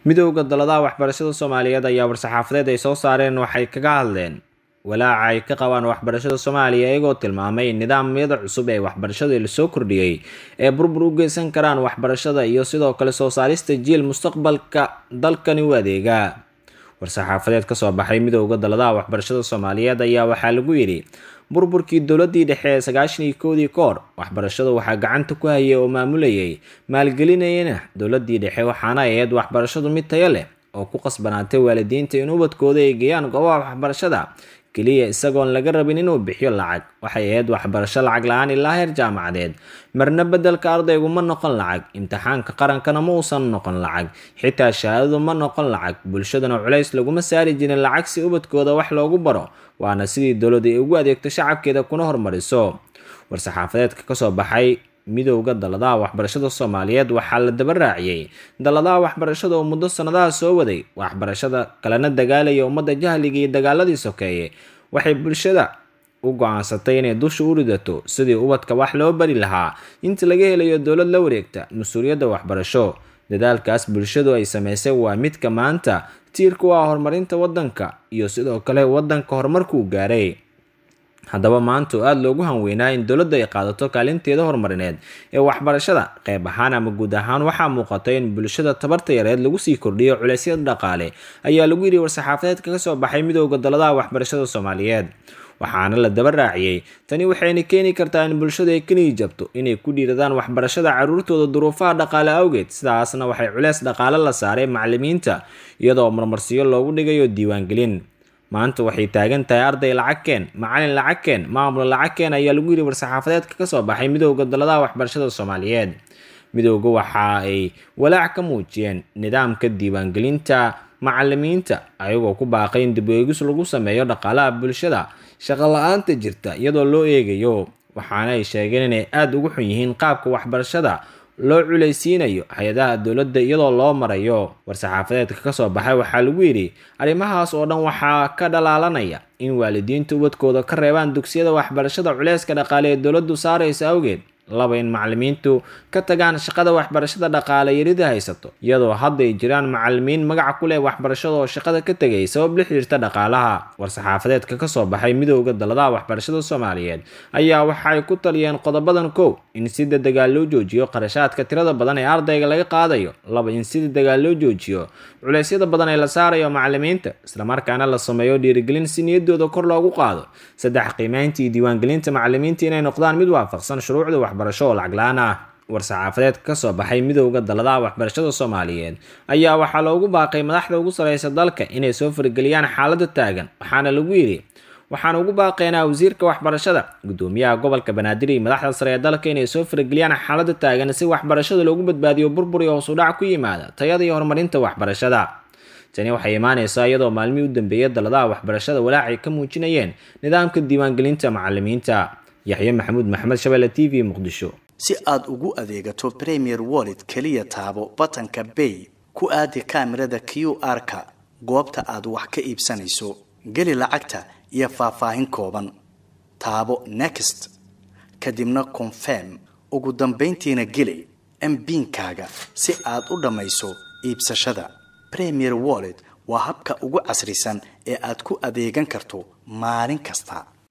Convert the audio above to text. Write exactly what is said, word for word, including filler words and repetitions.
midowga daladaha waxbarashada Soomaaliyeed ayaa war-saxaafadeed ay soo saareen waxay kaga hadleen walaaca ay ka qabaan waxbarashada Soomaaliya iyagoo tilmaamay in nidaamyada cusub ee waxbarashada la soo kordhiyay ee burbur u geysan karaan waxbarashada iyo sidoo kale soo saarista jiil mustaqbalka dalkani u adeega. war-saxaafadeed ka soo baxay midowga daladaha waxbarashada Soomaaliyeed ayaa waxaa lagu yiri burburkii dowladii dhexe ee sagaashan iyo kow koor waxbarashada waxaa gacanta ku hayay oo maamulayay maalgelinayna dowladii dhexe waxaana ahayd waxbarashadu mid tayo leh oo ku qasbanaatay waalidiinta in ubadkooda ay geeyaan goobaha waxbarashada kaliya isagoon laga rabin inuu bixiyo lacag. waxay ahayd waxbarasho lacag la-aan ilaa heer jaamacadeed, marna bedelka ardaygu ma noqon lacag, imtixaanka qarankana ma uusan noqon lacag, xitaa shahaadadu ma noqon lacag. bulshadana culays laguma saari jirin lacag si ubadkooda wax loogu baro, waana sidii dowladda ay ugu adeegto shacabkeeda kuna hormariso. war-saxaafadeedka ka soo baxay midowga daladaha waxbarashada Soomaaliyeed waxaa la daba raaciyay daladaha waxbarashada oo muddo sanadaha soo waday waxbarashada kalena dagaalaya ummadda jahliga iyo dagaaladii sokeeye. waxay bulshada u go'aansatay inay dusha u ridato sidii ubadka wax loo bari lahaa inta laga helayo dowlad la wareegta mas'uuliyadda waxbarasho. dadaalkaas bulshadu ay sameysay waa midka maanta tiirku waa horumarinta wadanka iyo sidoo kale wadanka horumarku gaaray. haddaba maanta aad loogu hanweynaa in dowladda ay qaadato kaalinteeda horumarineed ee waxbarashada qayb ahaan ama guud ahaan waxaa muuqatay in bulshada tabarta yareed lagu sii kordhiyo culeysyada dhaqaale ayaa lagu yiri war-saxaafadeedka ka soo baxay midowga daladaha waxbarashada Soomaaliyeed. waxaana la daba raaciyay tani waxayna keeni kartaa in bulshada ay kaliya jabto inay ku dhiiradaan waxbarashada caruurtooda duruufaha dhaqaale awgeed. sidaasna waxay culeys dhaqaale la saaray macallimiinta iyadoo marmarsiyo loogu dhigayo diiwaangelin. maanta waxay taagan tahay arday lacag keen, macallin lacag keen, maamul lacag keen ayaa lagu yiri war-saxaafadeedka ka soo baxay midowga daladaha waxbarashada Soomaaliyeed. midowga waxa ay walaac ka muujiyeen nidaamka diiwaangelinta macallimiinta ayagoo ku baaqay in dib u eegis lagu sameeyo dhaqaalaha bulshada shaqo la'aanta jirta iyadoo loo eegayo. waxaana ay sheegeen inay aad ugu xun yihiin qaabka waxbarashada loo culeysiinayo hay'adaha dowladda iyadoo loo marayo. war-saxaafadeedka ka soo baxay waxaa lagu yiri arrimahaas oo dhan waxaa ka dhalaalanaya in waalidiintu ubadkooda ka reebaan dugsiyada waxbarashada culeyska dhaqaale ee dowladdu saaraysa awgeed. laba in macallimiintu ka tagaan shaqada waxbarashada dhaqaale yarida haysato iyadoo hadda ay jiraan macallimiin magac ku leh waxbarashada oo shaqada ka tagay sabab la xiriirta dhaqaalaha. war-saxaafadeedka ka soo baxay midowga daladaha waxbarashada Soomaaliyeed ayaa waxay ku taliyeen qodobadan kow in si dadaal loo joojiyo qarashaadka tirada badan ee ardayga laga qaadayo, laba in si dadaal loo joojiyo culeysyada badan ee la saarayo macallimiinta isla markaana la sameeyo dhiirigelin si niyadooda kor loogu qaado, saddex qiimeynta iyo diiwaangelinta macallimiinta inay noqdaan mid waafaqsan shuruucda waxbarasho oo lacag la'aan ah. war-saxaafadeedka ka soo baxay midowga daladaha waxbarashada Soomaaliyeed ayaa waxaa loogu baaqay madaxda ugu sareysa dalka inay soo farageliyaan xaaladda taagan. waxaana lagu yiri waxaan ugu baaqaynaa wasiirka waxbarashada, gudoomiyaha gobolka Banaadir iyo madaxda sare ee dalka inay soo farageliyaan xaaladda taagan si waxbarashada loogu badbaadiyo burbur iyo hoos u dhac ku yimaada tayada iyo horumarinta waxbarashada. tani waxay imaanaysaa iyadoo maalmihii u dambeeyay daladaha waxbarashada walaac ay ka muujinayeen nidaamka diiwaangelinta macallimiinta. yaxye maxamuud maxamed, Shabeelle T V, Muqdisho. si aad ugu adeegato Premier Wallet kaliya taabo batanka Pay ku aadi kaamirada Q R-ka goobta aad wax ka iibsanayso, gali lacagta iyo faahfaahin kooban, taabo Next kadibna Confirm, ugu dambeyntiina gali M PIN-kaaga si aad u dhamayso iibsashada. Premier Wallet waa habka ugu casrisan ee aad ku adeegan karto maalin kasta.